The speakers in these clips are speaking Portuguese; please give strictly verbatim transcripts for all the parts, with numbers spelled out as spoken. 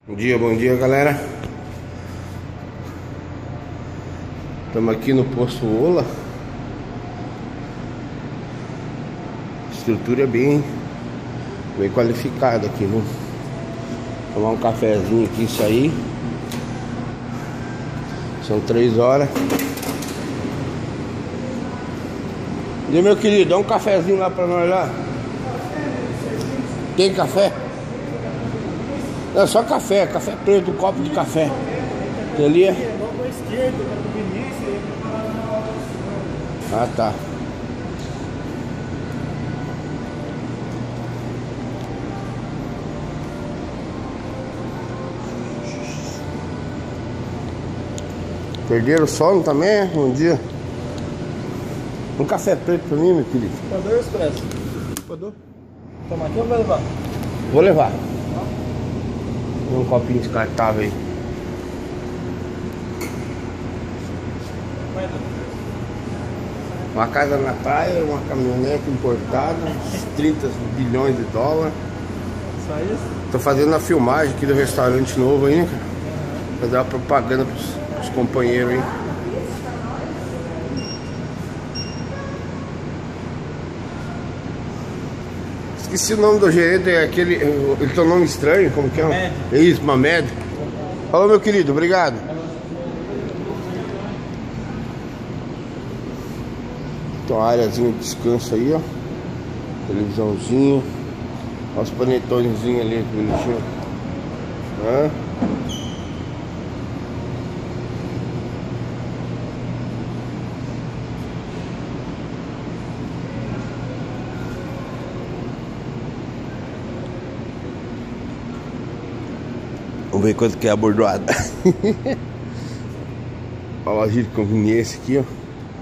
Bom dia, bom dia, galera. Estamos aqui no posto Ola. A estrutura é bem, bem qualificada aqui, viu? Tomar um cafezinho aqui, isso aí. São três horas. E meu querido, dá um cafezinho lá pra nós lá. Tem café? Não, só café, café preto, um copo de café. Tem ali? Ah, tá. Perderam o sono também? Bom dia. Um café preto pra mim, meu querido. Podou ou expresso? Podou. Toma aqui ou vai levar? Vou levar. Um copinho descartável aí. Uma casa na praia, uma caminhonete importada, uns trinta bilhões de dólares. Só isso? Tô fazendo a filmagem aqui do restaurante novo aí, né, cara? Fazer uma propaganda pros, pros companheiros aí. Esqueci o nome do gerente, é aquele. Ele tem um nome estranho, como que é? Mamed. É isso, Mamed. Falou, meu querido, obrigado. Então, a áreazinha de descanso aí, ó. Televisãozinha. Olha os panetonezinhos ali, que bonitinho. Hã? Vamos ver quanto que é a bordoada. Olha a loja de conveniência aqui, ó.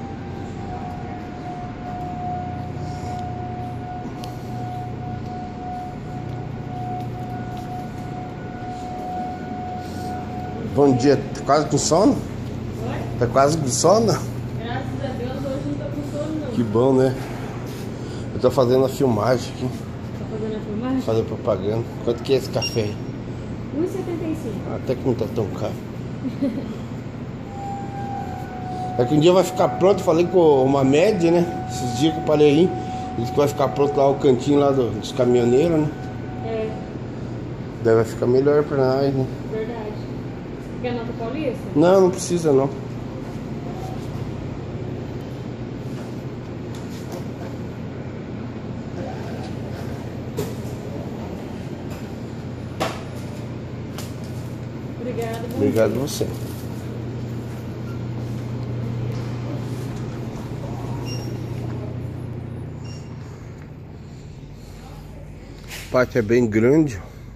Bom dia, tá quase com sono? Oi? Tá quase com sono? Graças a Deus hoje não tô com sono não. Que bom, né? Eu tô fazendo a filmagem aqui. Tá fazendo a filmagem? Fazer propaganda. Quanto que é esse café aí? um e setenta e cinco. Até que não tá tão caro. Daqui um dia vai ficar pronto, falei com uma média, né? Esses dias que eu parei aí. Ele disse que vai ficar pronto lá o cantinho lá do- dos caminhoneiros, né? É, Daí vai ficar melhor pra nós, né? verdade. Quer nota paulista? Não, não precisa não. Obrigada. bom Obrigado a dia. você. O pátio é bem grande,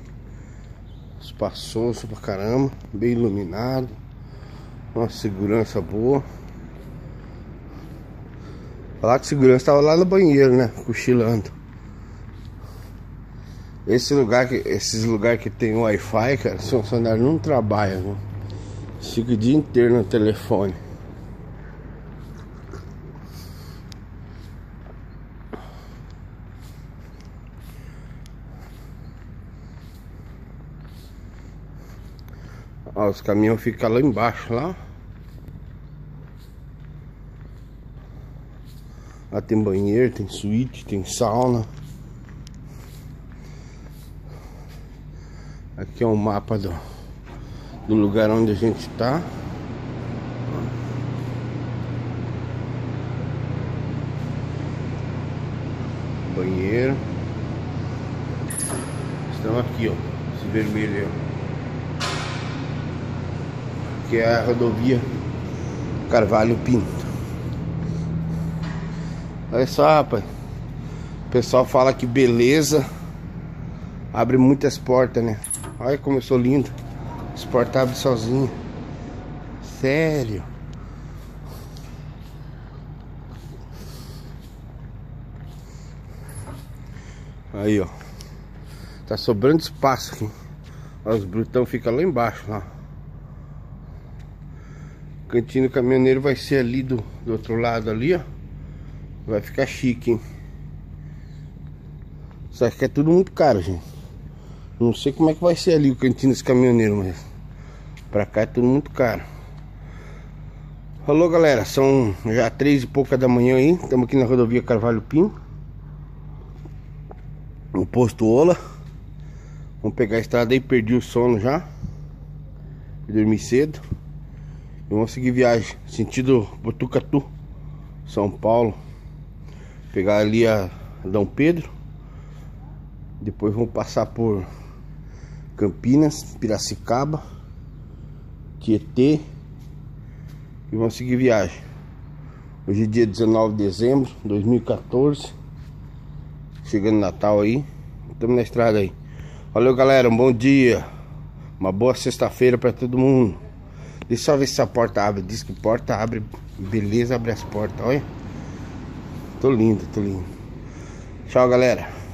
espaçoso pra caramba, bem iluminado, uma segurança boa. Falar que segurança tava lá no banheiro, né? Cochilando. Esse lugar que, esses lugares que tem Wi-Fi, cara, os funcionários não trabalham, viu? Fica o dia inteiro no telefone. Ó, os caminhões ficam lá embaixo, lá. Lá tem banheiro, tem suíte, tem sauna. Aqui é um mapa do, do lugar onde a gente tá. Banheiro. Estamos aqui, ó. Esse vermelho aí, ó. Que é a rodovia Carvalho Pinto. Olha só, rapaz. O pessoal fala que beleza abre muitas portas, né? Olha como eu sou lindo. As portas abrem sozinho. Sério. Aí, ó. Tá sobrando espaço aqui. Ó, os brutão ficam lá embaixo, lá. O cantinho do caminhoneiro vai ser ali do, do outro lado ali, ó. Vai ficar chique, hein? Só que é tudo muito caro, gente. Não sei como é que vai ser ali o cantinho desse caminhoneiro, mas pra cá é tudo muito caro. Alô galera, são já três e pouca da manhã aí. Estamos aqui na rodovia Carvalho Pinto, no posto Ola. Vamos pegar a estrada aí, perdi o sono já. Dormi cedo. E vamos seguir viagem, sentido Botucatu, São Paulo. Pegar ali a Dom Pedro. Depois vamos passar por Campinas, Piracicaba, Tietê. E vamos seguir viagem. Hoje é dia dezenove de dezembro de dois mil e quatorze. Chegando Natal aí. Estamos na estrada aí. Valeu galera, um bom dia. Uma boa sexta-feira pra todo mundo. Deixa eu ver se a porta abre. Diz que porta abre. Beleza, abre as portas, olha. Tô lindo, tô lindo. Tchau galera.